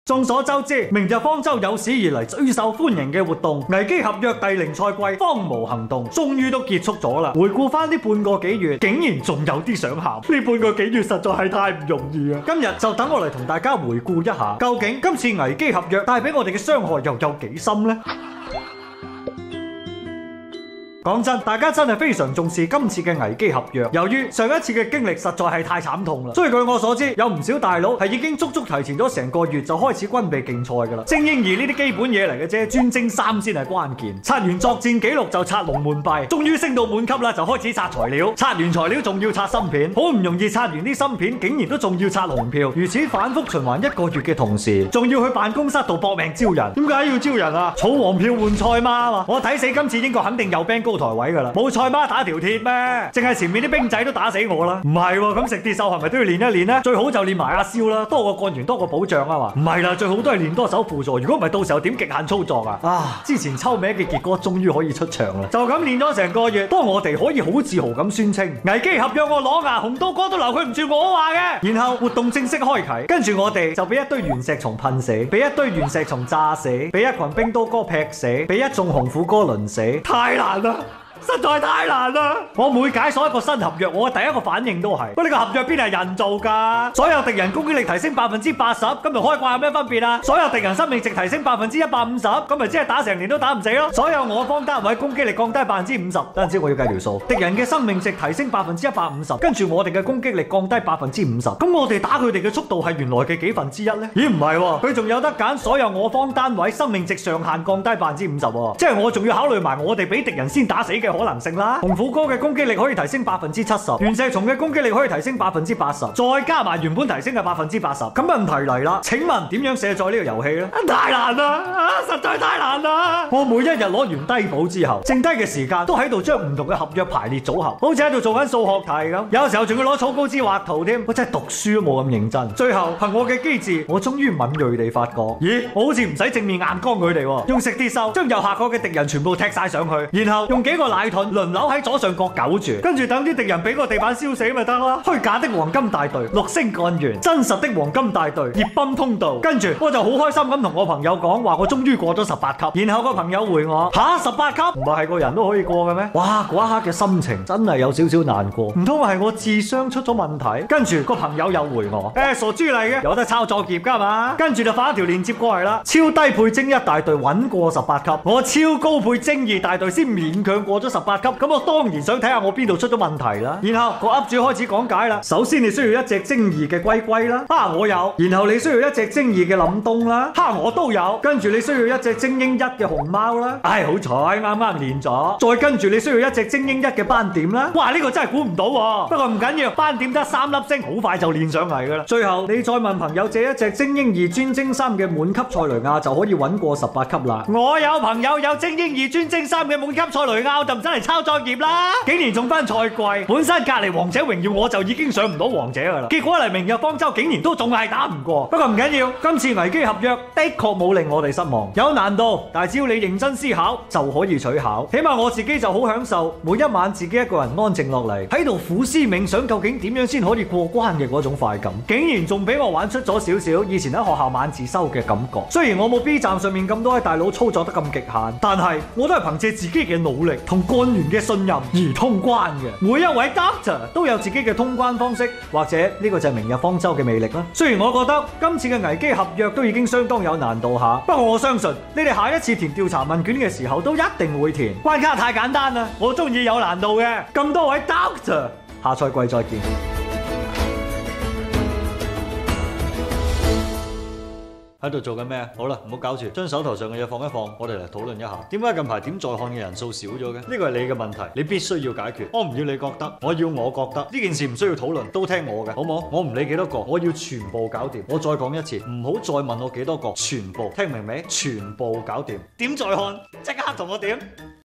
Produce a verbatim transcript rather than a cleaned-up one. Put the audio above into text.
眾所周知，明日方舟有史以嚟最受歡迎嘅活動，危機合約第零賽季荒蕪行動終於都結束咗啦。回顧翻呢半個幾月，竟然仲有啲想喊，呢半個幾月實在係太唔容易啊！今日就等我嚟同大家回顧一下，究竟今次危機合約帶俾我哋嘅傷害又有幾深呢？講真，大家真係非常重視今次嘅危機合約。由於上一次嘅經歷實在係太慘痛啦，所以據我所知，有唔少大佬係已經足足提前咗成個月就開始軍備競賽噶啦。精英二呢啲基本嘢嚟嘅啫，專精三先係關鍵。刷完作戰記錄就刷龍門幣，終於升到滿級啦，就開始刷材料。刷完材料仲要刷芯片，好唔容易刷完啲芯片，竟然都仲要刷紅票。如此反覆循環一個月嘅同時，仲要去辦公室度搏命招人。點解要招人啊？儲黃票換賽馬嘛。我睇死今次英國肯定有兵高台位噶啦，冇賽馬打條鐵咩？淨係前面啲兵仔都打死我啦！唔係喎，咁食鐵獸係咪都要練一練呢？最好就練埋阿蕭啦，多個幹員多個保障啊嘛！唔係啦，最好都係練多手輔助，如果唔係到時候點極限操作啊？啊！之前抽名嘅結果終於可以出場啦，就咁練咗成個月，當我哋可以好自豪咁宣稱危機合約我攞牙，紅刀哥都留佢唔住我話嘅。然後活動正式開啟，跟住我哋就俾一堆原石蟲噴死，俾一堆原石蟲炸死，俾一群冰刀哥劈死，俾一眾紅虎哥輪死，太難啦！實在太難啦！我每解鎖一個新合約，我嘅第一個反應都係：喂，呢個合約邊係人做㗎？所有敵人攻擊力提升百分之八十，咁同開掛有咩分別啊？所有敵人生命值提升百分之一百五十，咁咪即係打成年都打唔死咯？所有我方單位攻擊力降低百分之五十，等陣先我要計條數。敵人嘅生命值提升百分之一百五十，跟住我哋嘅攻擊力降低百分之五十，咁我哋打佢哋嘅速度係原來嘅幾分之一呢？咦，唔係喎，佢仲有得揀所有我方單位生命值上限降低百分之五十喎，即係我仲要考慮埋我哋俾敵人先打死嘅可能性啦。紅虎哥嘅攻擊力可以提升百分之七十，原石蟲嘅攻擊力可以提升百分之八十，再加埋原本提升嘅百分之八十。咁問題嚟啦，請問點樣卸載呢個遊戲呢？太難啦，啊，實在太難啦！我每一日攞完低保之後，剩低嘅時間都喺度將唔同嘅合約排列組合，好似喺度做緊數學題咁。有時候仲要攞草稿紙畫圖添，我真係讀書都冇咁認真。最後憑我嘅機智，我終於敏銳地發覺，咦，我好似唔使正面硬剛佢哋喎，用食鐵獸將右下角嘅敵人全部踢晒上去，然後用幾個奶盾輪流喺左上角苟住，跟住等啲敵人俾個地板燒死咪得啦。虛假的黃金大隊，六星幹員，真實的黃金大隊，葉泵通道。跟住我就好開心咁同我朋友講話，我終於過咗十八級。然後個朋友回我：吓，十八級？唔係個人都可以過嘅咩？哇！嗰一刻嘅心情真係有少少難過，唔通係我智商出咗問題？跟住個朋友又回我：誒、欸，傻豬嚟嘅，有得抄作業噶嘛？跟住就發一條鏈接過嚟啦。超低配精一大隊穩過十八級，我超高配精二大隊先勉強過咗十八級。咁我當然想睇下我邊度出咗問題啦。然後個 up 主開始講解啦。首先你需要一隻精二嘅龜龜啦，哈我有。然後你需要一隻精二嘅凛冬啦，哈我都有。跟住你需要一隻精英一嘅熊貓啦，唉好彩啱啱練咗。再跟住你需要一隻精英一嘅斑點啦，哇呢個真係估唔到喎。不過唔緊要，斑點得三粒星，好快就練上嚟噶啦。最後你再問朋友借一隻精英二專精三嘅滿級塞雷亞就可以穩過十八級啦。我有朋友有精英二專精三嘅滿級塞雷亞就唔使嚟抄作業啦。竟然仲翻賽季，本身隔籬王者榮耀我就已經上唔到王者噶啦，結果嚟明日方舟竟然都仲係打唔過。不過唔緊要，今次危機合約的確冇令我哋失望，有難度，但係只要你認真思考就可以取巧。起碼我自己就好享受每一晚自己一個人安靜落嚟喺度苦思冥想，究竟點樣先可以過關嘅嗰種快感，竟然仲俾我玩出咗少少以前喺學校晚自修嘅感覺。雖然我冇 B 站上面咁多位大佬操作得咁極限，但係我都係憑借自己嘅努力同幹員嘅信任而通關嘅。每一位 Doctor 都有自己嘅通關方式，或者呢個就係明日方舟嘅魅力啦。雖然我覺得今次嘅危機合約都已經相當有難度下，不過我相信你哋下一次填調查問卷嘅時候都一定會填。關卡太簡單啦，我中意有難度嘅。咁多位 Doctor， 下賽季再見。喺度做緊咩啊？好啦，唔好搞住，將手頭上嘅嘢放一放，我哋嚟討論一下，點解近排點在看嘅人數少咗嘅？呢個係你嘅問題，你必須要解決。我唔要你覺得，我要我覺得呢件事唔需要討論，都聽我嘅，好唔好？我唔理幾多個，我要全部搞掂。我再講一次，唔好再問我幾多個，全部聽明未？全部搞掂。點在看？即刻同我點！